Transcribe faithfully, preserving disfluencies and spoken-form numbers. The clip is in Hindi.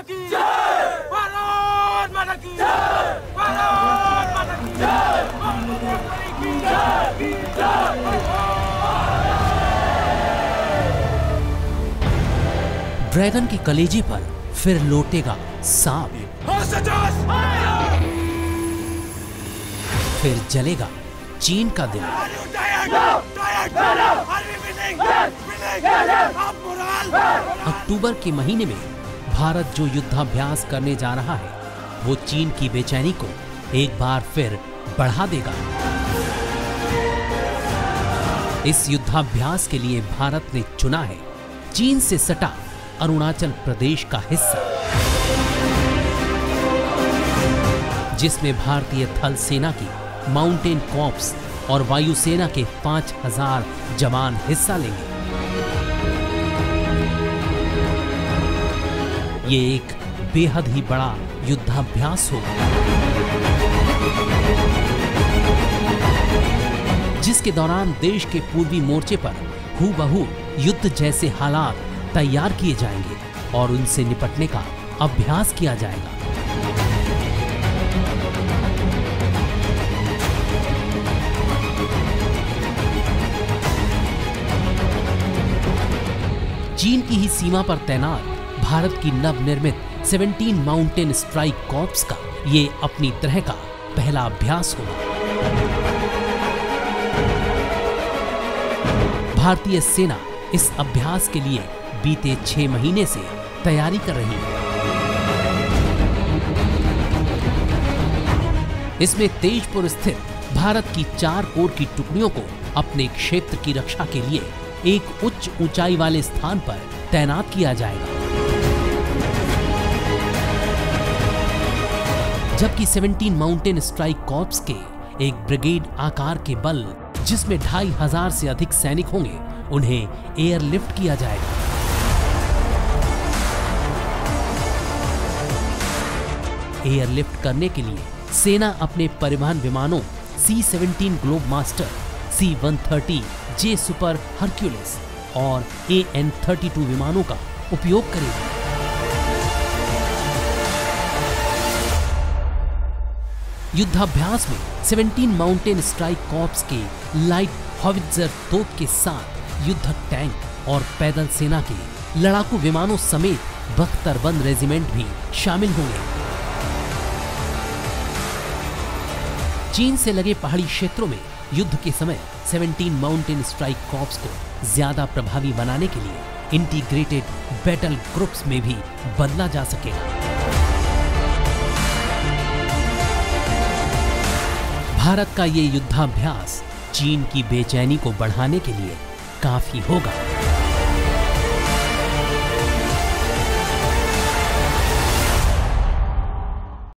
की जय, भारत माता की जय, भारत माता की जय, भारत की जय। ड्रैगन के कलेजे पर फिर लौटेगा सांप, फिर जलेगा चीन का दिल। अक्टूबर के महीने में भारत जो युद्धाभ्यास करने जा रहा है वो चीन की बेचैनी को एक बार फिर बढ़ा देगा। इस युद्धाभ्यास के लिए भारत ने चुना है चीन से सटा अरुणाचल प्रदेश का हिस्सा, जिसमें भारतीय थल सेना की माउंटेन कॉर्प्स और वायुसेना के पांच हजार जवान हिस्सा लेंगे। ये एक बेहद ही बड़ा युद्धाभ्यास होगा, जिसके दौरान देश के पूर्वी मोर्चे पर हूबहू युद्ध जैसे हालात तैयार किए जाएंगे और उनसे निपटने का अभ्यास किया जाएगा। चीन की ही सीमा पर तैनात भारत की नवनिर्मित सत्रह माउंटेन स्ट्राइक कॉर्प्स का ये अपनी तरह का पहला अभ्यास होगा। भारतीय सेना इस अभ्यास के लिए बीते छह महीने से तैयारी कर रही है। इसमें तेजपुर स्थित भारत की चार कोर की टुकड़ियों को अपने क्षेत्र की रक्षा के लिए एक उच्च ऊंचाई वाले स्थान पर तैनात किया जाएगा, जबकि सत्रह माउंटेन स्ट्राइक कॉर्प्स के एक ब्रिगेड आकार के बल, जिसमें ढाई हजार से अधिक सैनिक होंगे, उन्हें एयरलिफ्ट किया जाएगा। एयरलिफ्ट करने के लिए सेना अपने परिवहन विमानों सी सत्रह ग्लोब मास्टर, सी एक सौ तीस जे सुपर हरक्यूलिस और ए एन बत्तीस विमानों का उपयोग करेगी। युद्धाभ्यास में सत्रह माउंटेन स्ट्राइक कॉर्प्स के लाइट हॉवित्जर तोप के साथ युद्धक टैंक और पैदल सेना के लड़ाकू विमानों समेत बख्तरबंद रेजिमेंट भी शामिल होंगे। चीन से लगे पहाड़ी क्षेत्रों में युद्ध के समय सत्रह माउंटेन स्ट्राइक कॉर्प्स को ज्यादा प्रभावी बनाने के लिए इंटीग्रेटेड बैटल ग्रुप्स में भी बदला जा सकेगा। भारत का ये युद्धाभ्यास चीन की बेचैनी को बढ़ाने के लिए काफी होगा।